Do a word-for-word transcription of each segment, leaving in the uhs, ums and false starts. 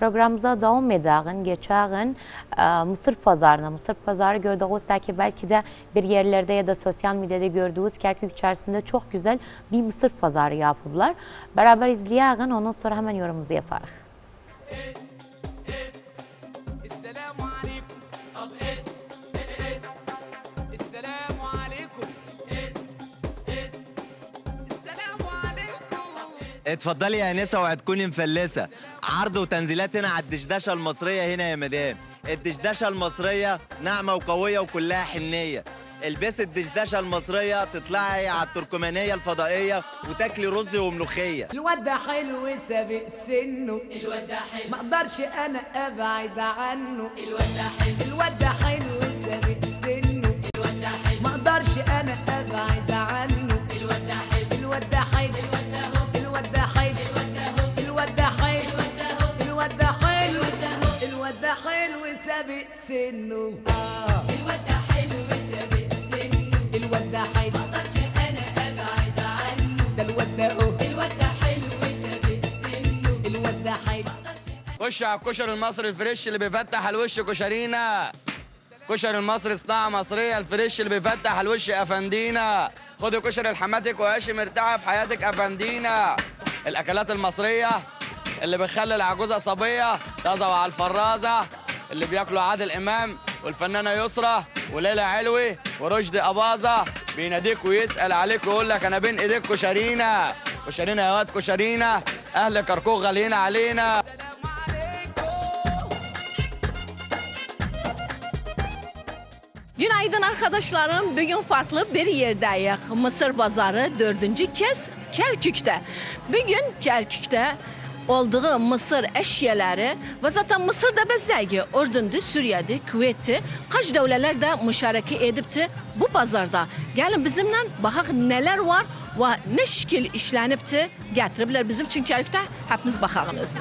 programımıza devam edelim. Geçen e, Mısır pazarına, Mısır pazarı gördüğünüz ki belki de bir yerlerde ya da sosyal medyada gördüğünüz Kerkük içerisinde çok güzel bir Mısır pazarı yapıblar. Beraber izleyelim, ondan sonra hemen yorumumuzu yaparız. اتفضلي يا انسه وهتكوني مفلسه. عرض وتنزيلات هنا على الدشداشه المصريه هنا يا مدام. الدشداشه المصريه ناعمه وقويه وكلها حنيه. البسي الدشداشه المصريه تطلعي على التركمانيه الفضائيه وتاكلي رز وملوخيه. الواد ده حلو سابق سنه، الواد ده حلو ما اقدرش انا ابعد عنه. الواد ده حلو الواد ده حلو سابق سنه، الواد ده حلو ما اقدرش انا ابعد عنه. الواد ده حلو الواد ده حلو الواد ده حلو الواد ده حلو الواد ده حلو الواد ده حلو سابق سنه. الواد ده حلو سابق سنه، الواد ده حلو ما اقدرش انا ابعد عنه. ده الواد ده الواد ده حلو سابق سنه، الواد ده حلو. خش على الكشري المصري الفريش اللي بيفتح على الوش كشرينا. كشري المصري صناعه مصريه الفريش اللي بيفتح على الوش افندينا. خدي كشري لحماتك وعيشي مرتاحه في حياتك افندينا. الاكلات المصريه اللي بتخلي العجوزه صبيه طازه وعلى الفرازه، اللي بياكلوا عادل امام والفنانه يسرى وليلى علوي ورشدي اباظه. بيناديك ويسال عليك ويقول لك انا بين ايديك كشرينا. كشرينا يا واد كشرينا، اهل كركوك غاليين علينا. Günaydın arkadaşlarım. Bugün farklı bir yerdeyiz. Mısır Pazarı dördüncü kez Kerkük'te. Bugün Kerkük'te olduğu Mısır eşyaları ve zaten Mısır'da bezdəyi Ürdün'dü, Suriye'di, Kuveyt'ti. Kaç devletler de müşareke edipti bu pazarda. Gelin bizimle bakaq neler var ve ne şekil işlenipti getiriblər bizim için Kerkük'te. Hepimiz bakağın özünə.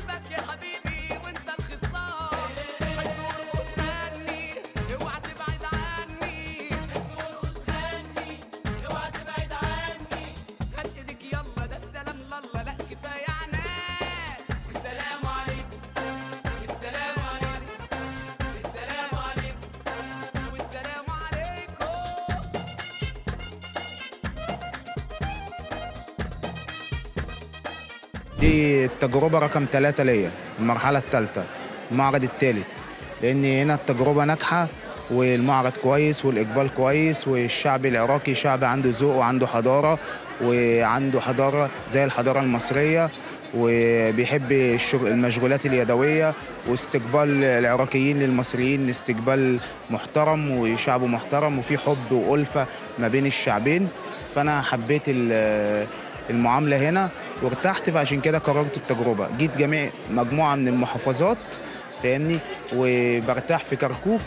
دي التجربة رقم ثلاثة ليا، المرحلة الثالثة، المعرض الثالث، لأن هنا التجربة ناجحة والمعرض كويس والإقبال كويس والشعب العراقي شعب عنده ذوق وعنده حضارة وعنده حضارة زي الحضارة المصرية وبيحب المشغولات اليدوية واستقبال العراقيين للمصريين استقبال محترم وشعب محترم وفي حب وألفة ما بين الشعبين. فأنا حبيت المعاملة هنا وارتحت، فعشان كده قررت التجربة. جيت جميع مجموعة من المحافظات فاهمني وبرتاح في كركوك.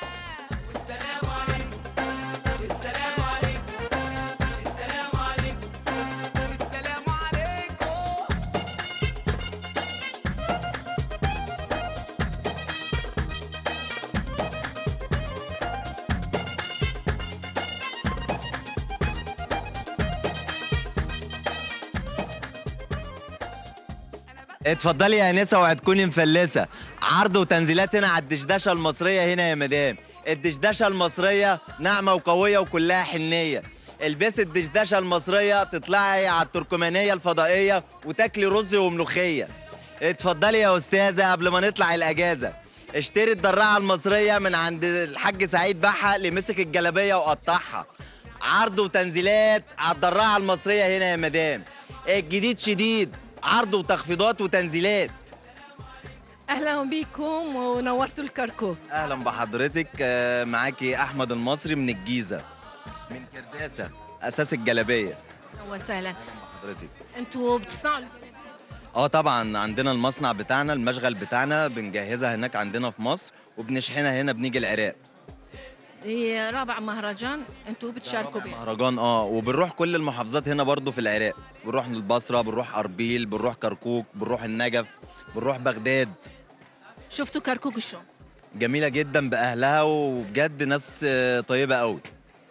اتفضلي يا انسه وهتكوني مفلسه. عرض وتنزيلات هنا على الدشداشه المصريه هنا يا مدام. الدشداشه المصريه ناعمه وقويه وكلها حنيه. البسي الدشداشه المصريه تطلعي على التركمانيه الفضائيه وتاكلي رز وملوخيه. اتفضلي يا استاذه قبل ما نطلع الاجازه. اشتري الدراعه المصريه من عند الحاج سعيد بحة اللي مسك الجلابيه وقطعها. عرض وتنزيلات على الدراعه المصريه هنا يا مدام. الجديد شديد، عرض وتخفيضات وتنزيلات. اهلا بكم ونورتوا الكركوك. اهلا بحضرتك. معاكي احمد المصري من الجيزه من كرداسه اساس الجلابيه. اهلا وسهلا. اهلا بحضرتك. انتوا بتصنعوا؟ اه طبعا عندنا المصنع بتاعنا، المشغل بتاعنا بنجهزها هناك عندنا في مصر وبنشحنها هنا بنيجي العراق. هي رابع مهرجان انتوا بتشاركوا بيه؟ مهرجان اه وبنروح كل المحافظات هنا برضو في العراق. بنروح البصره، بنروح اربيل، بنروح كركوك، بنروح النجف، بنروح بغداد. شفتوا كركوك شلون؟ جميله جدا باهلها وبجد ناس طيبه قوي.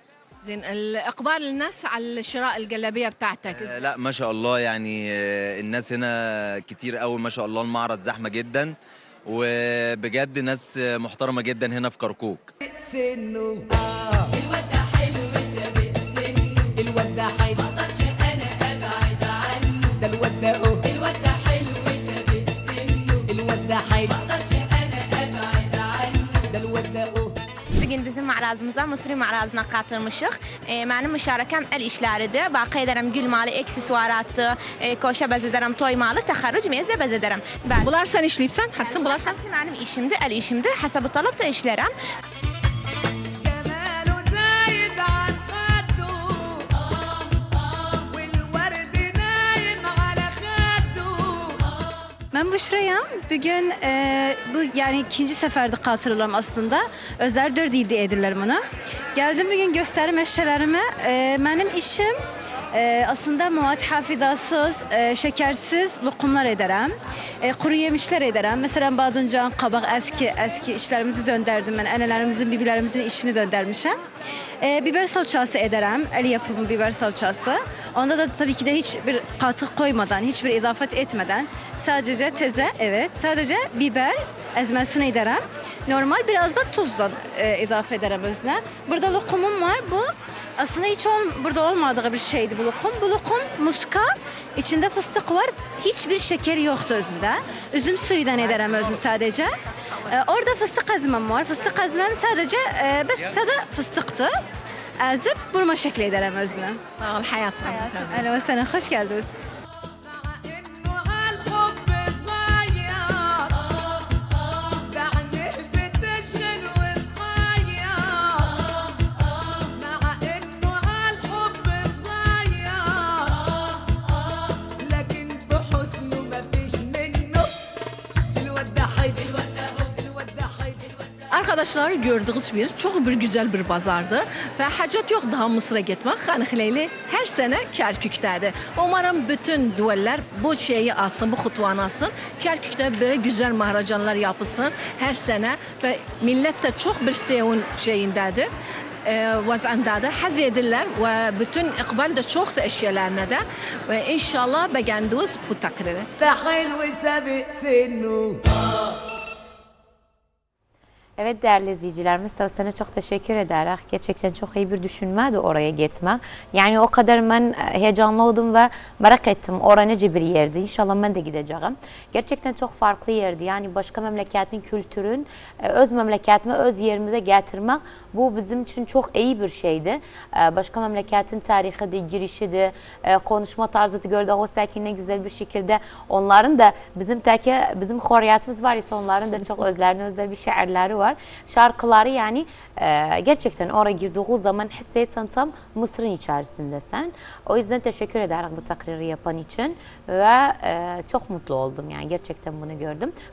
زين الاقبال الناس على الشراء الجلابيه بتاعتك آه، لا ما شاء الله يعني آه، الناس هنا كتير قوي ما شاء الله، المعرض زحمه جدا وبجد ناس محترمه جدا هنا في كركوك. سنه آه الواد ده حلو سابق سنه، الواد ده حلو ما اقدرش انا ابعد عنه، ده الواد ده اهو الواد ده حلو سابق سنه، الواد ده حلو ما اقدرش انا ابعد عنه، ده الواد ده اهو. Bugün bizim mağazamızda Mısır mağazasına katılmışıq. E, mənim müşarakəm əl işləridir. Bax edərəm gül malı, eksesuaratı, e, koşa bəzədərəm, toy malı, təxərrüc meyzlə bəzədərəm. Bəli. Bunlar sen işləyibsən? Hepsini bunlar sen? Hepsi mənim işimdir, əl işimdir. Həsəbi talab da işlərəm. جماله زايد عن قده والورد نايم على خده. Ben Büşra'yım. Bugün e, bu yani ikinci seferde katılıyorum aslında. Özler dört ilde edirler bunu. Geldim bugün gösterim eşyalarımı. E, benim işim e, aslında muat hafidasız, e, şekersiz lokumlar ederim. E, kuru yemişler ederim. Mesela badıncan, kabak eski eski işlerimizi döndürdüm ben. Annelerimizin, bibilerimizin işini döndürmüşüm. E, biber salçası ederim. El yapımı biber salçası. Onda da tabii ki de hiçbir katkı koymadan, hiçbir idafet etmeden sadece teze, evet, sadece biber ezmesini ederim. Normal biraz da tuzdan e, idafe ederim özüne. Burada lokumum var. Bu aslında hiç ol, burada olmadığı bir şeydi bu lokum. Bu lokum muska, içinde fıstık var. Hiçbir şeker yoktu özünde. Üzüm suyundan ederim özünü sadece. E, orada fıstık ezmem var. Fıstık ezmem sadece e, bes sada fıstıktı. Ezip burma şekli ederim özüne. Sağ ol hayat. Alo sana hoş geldiniz. مع انه هالحب صغير بعينيه بتشغل وتغير، مع انه هالحب صغير لكن في حسنه مفيش منه، الواد ده حلو الواد ده هو الواد ده حلو. Arkadaşlar gördüğünüz bir çok bir güzel bir bazardı ve hacet yok daha Mısır'a gitmek. Xanıxileyli her sene Kerkük'tedir. Umarım bütün dueller bu şeyi alsın, bu xutvanı alsın. Kerkük'te böyle güzel mahracanlar yapılsın her sene ve millet de çok bir sevun şeyindedir. E, vazandadır, haz edirlər ve bütün iqbal da çok da eşyalarına da ve inşallah beğendiniz bu takriri. ده حلو سابق سنه. Evet değerli izleyicilerimiz, sana çok teşekkür ederek. Gerçekten çok iyi bir düşünmeydi oraya gitmek. Yani o kadar ben heyecanlı oldum ve merak ettim oraya nece bir yerdi. İnşallah ben de gideceğim. Gerçekten çok farklı yerdi. Yani başka memleketin kültürün öz memleketime, öz yerimize getirmek bu bizim için çok iyi bir şeydi. Başka memleketin tarihi de, girişi de, konuşma tarzı da gördük. O sakin ne güzel bir şekilde onların da bizim teki bizim horiyatımız var ise onların da çok özlerine özel bir şiirleri var. Şarkıları yani e, gerçekten oraya girdiği zaman hissetsen tam Mısır'ın içerisindesin. O yüzden teşekkür ederim bu takriri yapan için ve e, çok mutlu oldum yani gerçekten bunu gördüm.